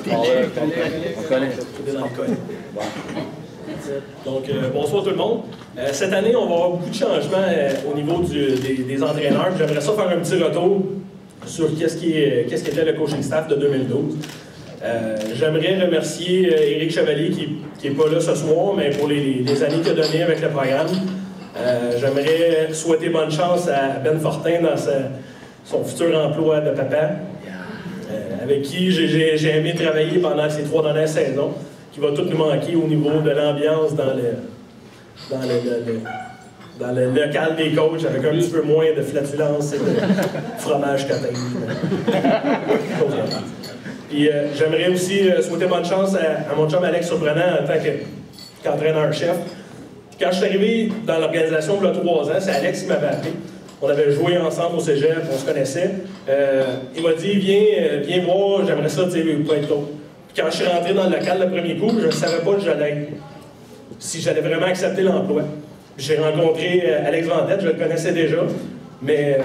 On connaît. Donc, bonsoir tout le monde. Cette année, on va avoir beaucoup de changements au niveau des entraîneurs. J'aimerais ça faire un petit retour sur qu'est-ce qui était le coaching staff de 2012. J'aimerais remercier Éric Chevalier, qui n'est pas là ce soir, mais pour les années qu'il a données avec le programme. J'aimerais souhaiter bonne chance à Ben Fortin dans son futur emploi de papa, avec qui j'ai aimé travailler pendant ces 3 dernières saisons, qui va tout nous manquer au niveau de l'ambiance dans le local des coachs, avec un petit peu moins de flatulence et de fromage catin. Puis j'aimerais aussi souhaiter bonne chance à mon chum Alex Surprenant en tant qu'entraîneur-chef. Quand je suis arrivé dans l'organisation il y a 3 ans, c'est Alex qui m'avait appelé. On avait joué ensemble au cégep, on se connaissait. Il m'a dit, viens voir, j'aimerais ça, tu sais, pas être coach. Puis quand je suis rentré dans le local le premier coup, je ne savais pas si j'allais vraiment accepter l'emploi. J'ai rencontré Alex Vendette, je le connaissais déjà, mais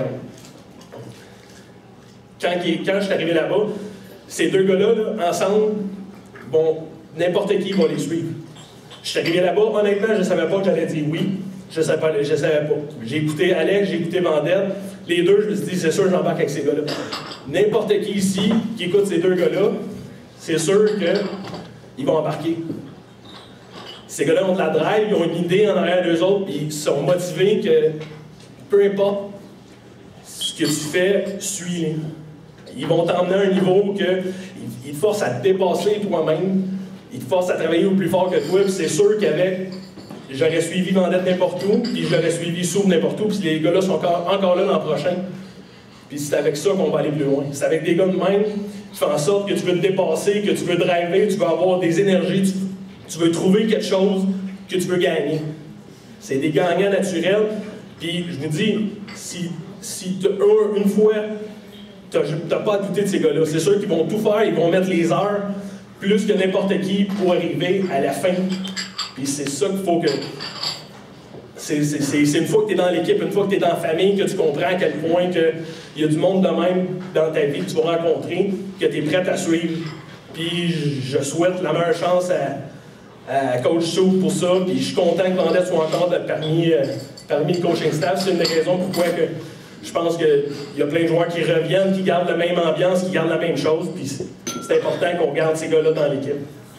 quand je suis arrivé là-bas, ces 2 gars-là, ensemble, bon, n'importe qui va les suivre. Je suis arrivé là-bas, honnêtement, je ne savais pas que j'allais dire oui. Je ne savais pas. J'ai écouté Alex, j'ai écouté Vendette. Les deux, je me suis dit, c'est sûr, j'embarque avec ces gars-là. N'importe qui ici qui écoute ces 2 gars-là, c'est sûr qu'ils vont embarquer. Ces gars-là ont de la drive, ils ont une idée en arrière d'eux autres, puis ils sont motivés que peu importe ce que tu fais, suis-les. Ils vont t'emmener à un niveau qu'ils te forcent à te dépasser toi-même, ils te forcent à travailler au plus fort que toi, puis c'est sûr qu'avec, j'aurais suivi Vendette n'importe où, puis j'aurais suivi Soub n'importe où, puis les gars-là sont encore là l'an prochain. Puis c'est avec ça qu'on va aller plus loin. C'est avec des gars de même qui font en sorte que tu veux te dépasser, que tu veux driver, tu veux avoir des énergies, tu veux trouver quelque chose que tu veux gagner. C'est des gagnants naturels. Puis je vous dis, si une fois, tu n'as pas à douter de ces gars-là. C'est sûr qu'ils vont tout faire, ils vont mettre les heures plus que n'importe qui pour arriver à la fin. Puis c'est ça qu'il faut que... C'est une fois que tu es dans l'équipe, une fois que tu es dans la famille, que tu comprends à quel point il y a du monde de même dans ta vie que tu vas rencontrer, que tu es prête à suivre. Puis je souhaite la meilleure chance à Coach Soub pour ça. Puis je suis content que Vendette soit encore parmi le coaching staff. C'est une des raisons pourquoi que je pense qu'il y a plein de joueurs qui reviennent, qui gardent la même ambiance, qui gardent la même chose. Puis c'est important qu'on garde ces gars-là dans l'équipe.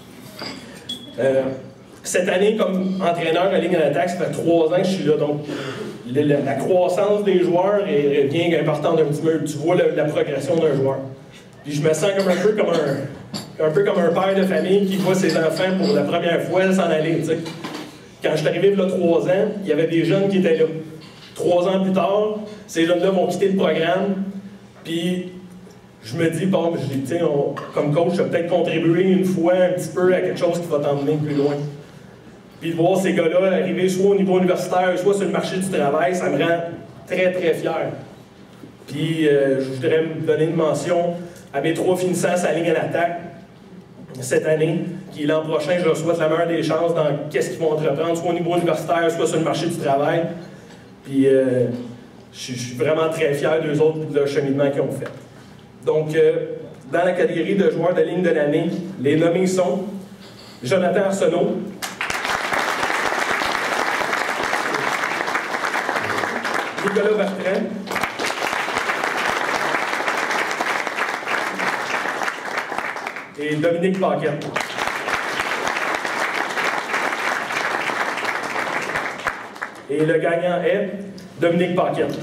Cette année, comme entraîneur à ligne d'attaque, ça fait 3 ans que je suis là. Donc, la croissance des joueurs est bien importante un petit peu. Tu vois la progression d'un joueur. Puis je me sens un peu comme un père de famille qui voit ses enfants pour la première fois s'en aller. T'sais. Quand je suis arrivé il y a 3 ans, il y avait des jeunes qui étaient là. 3 ans plus tard, ces jeunes-là vont quitter le programme. Puis je me dis, bon, comme coach, je vais peut-être contribuer une fois un petit peu à quelque chose qui va t'emmener plus loin. Puis de voir ces gars-là arriver soit au niveau universitaire, soit sur le marché du travail, ça me rend très, très fier. Puis je voudrais me donner une mention à mes 3 finissants à ligne à l'attaque cette année, qui l'an prochain, je leur souhaite la meilleure des chances dans qu'est-ce qu'ils vont entreprendre, soit au niveau universitaire, soit sur le marché du travail. Puis je suis vraiment très fier d'eux autres et de leur cheminement qu'ils ont fait. Donc, dans la catégorie de joueurs de ligne de l'année, les nommés sont Jonathan Arsenault, Nicolas Bertrand, et Dominique Paquette. Et le gagnant est Dominique Paquette.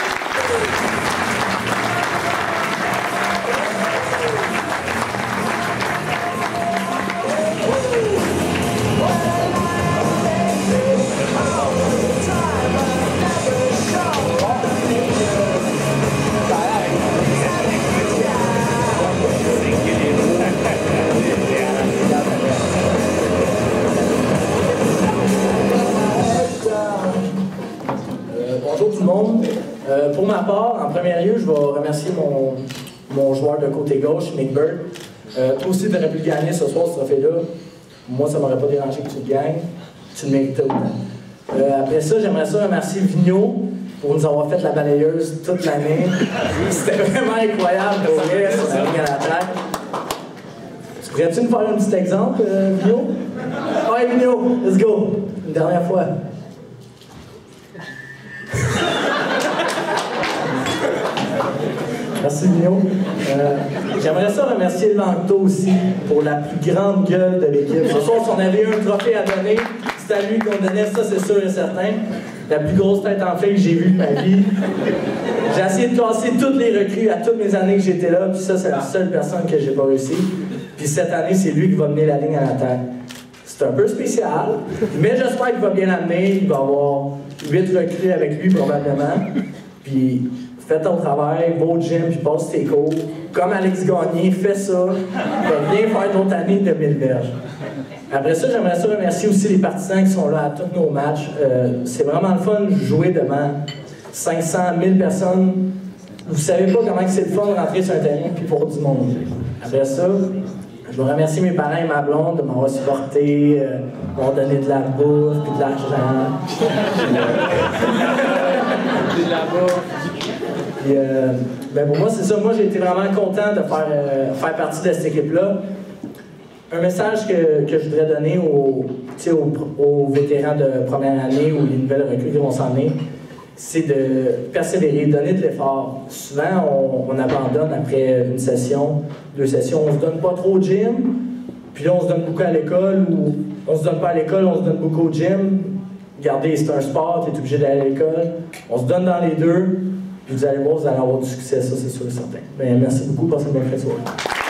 Pour ma part, en premier lieu, je vais remercier mon joueur de côté gauche, Nick Bird. Toi aussi, tu aurais pu le gagner ce soir, ce trophée-là. Moi, ça ne m'aurait pas dérangé que tu le gagnes. Tu le méritais autant. Après ça, j'aimerais ça remercier Vigneault pour nous avoir fait la balayeuse toute l'année. C'était vraiment incroyable pour vrai, sur la ligne à l'attaque. Pourrais-tu nous faire un petit exemple, Vino? Ouais, Vino, let's go! Une dernière fois. Merci, Vino. J'aimerais ça remercier Langto aussi pour la plus grande gueule de l'équipe. Ce soir, si on avait un trophée à donner, c'est à lui qu'on donnait, ça c'est sûr et certain. La plus grosse tête en fait que j'ai vue de ma vie. J'ai essayé de casser toutes les recrues à toutes mes années que j'étais là, puis ça, c'est la seule personne que j'ai pas réussi. Puis cette année, c'est lui qui va mener la ligne à l'attaque. C'est un peu spécial, mais j'espère qu'il va bien l'amener. Il va avoir 8 recrues avec lui probablement. Puis fais ton travail, va au gym, puis passe tes cours. Comme Alex Gagné, fais ça. Va bien faire d'autres années de 1000 verges. Après ça, j'aimerais ça remercier aussi les partisans qui sont là à tous nos matchs. C'est vraiment le fun de jouer devant 500 000 personnes. Vous savez pas comment c'est le fun de rentrer sur un terrain puis pour du monde. Après ça, je veux remercier mes parents et ma blonde de m'avoir supporté, m'avoir donné de la bouffe puis de l'argent. De la bouffe. Puis, ben pour moi, c'est ça. Moi, j'ai été vraiment content de faire partie de cette équipe-là. Un message que je voudrais donner aux vétérans de première année ou les nouvelles recrues qui vont s'en venir, c'est de persévérer, donner de l'effort. Souvent, on abandonne après une session, 2 sessions, on se donne pas trop au gym, puis là, on se donne beaucoup à l'école, ou on se donne pas à l'école, on se donne beaucoup au gym. Regardez, c'est un sport, tu es obligé d'aller à l'école. On se donne dans les deux, puis vous allez voir, vous allez avoir du succès, ça, c'est sûr et certain. Bien, merci beaucoup, passez une bonne soirée.